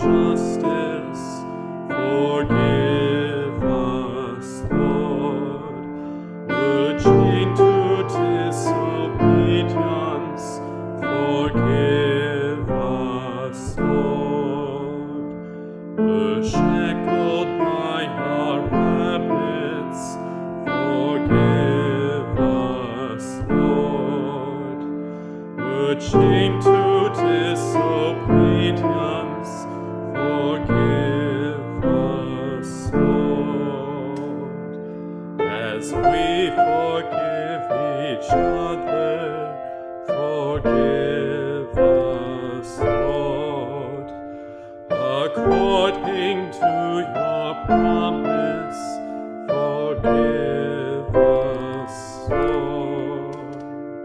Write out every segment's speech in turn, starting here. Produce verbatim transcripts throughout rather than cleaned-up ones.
justice, forgive us, Lord. We're chained to disobedience, forgive us, Lord. We're shackled by our habits, forgive us, Lord. We're chained to disobedience, forgive us, Lord. As we forgive each other, forgive us, Lord. According to your promise, forgive us, Lord.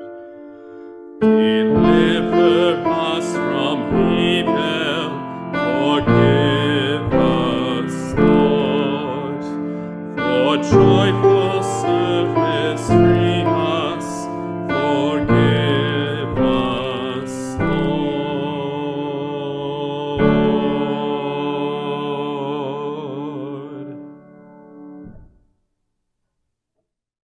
Deliver us from evil, forgive us, Lord. For joy